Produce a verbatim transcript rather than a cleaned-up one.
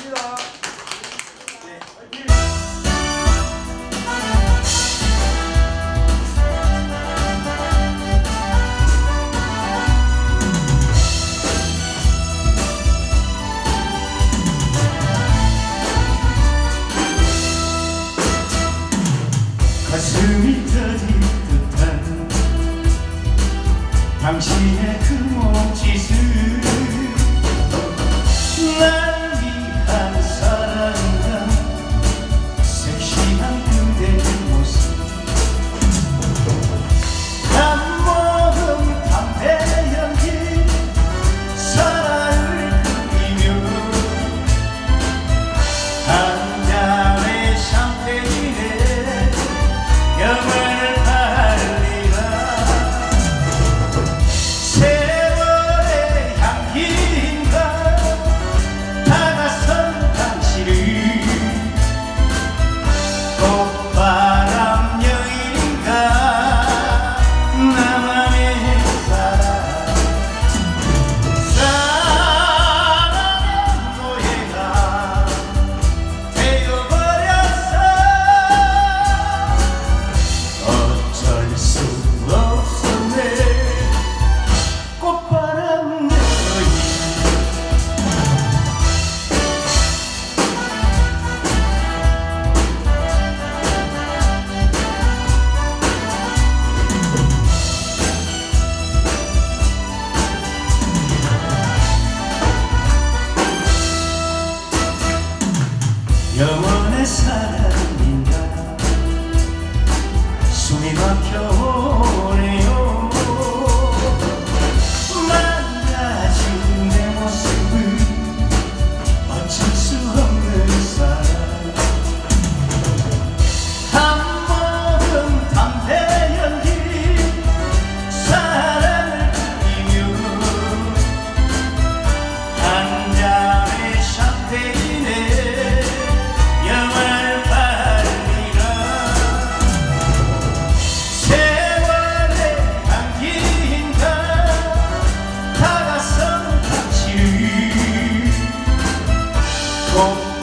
고맙습니다. 네, 화이팅! 가슴이 터질 듯한 당신의 그 몸짓을 날 위한 사랑과 섹시한 그대의 모습 한 모금 담배 연기 사랑을 그리며 한 잔의 샴페인에 영원을 달리라 세월의 향기인가 다가선 당신을 꽃바람 여인인가 나만의 사랑 사랑의 노예가 되어버렸어 어쩔 수 없었네 꽃바람 여인 영원의 사랑인가 숨이 막혀오네요 망가진 내 모습을 어쩔 수 없는 사랑 한 모금 담배 연기 사랑을 그리며 한 잔의 샴페인에 영원을 바르리라 세월의 향기인가 다가선 당신을 꼭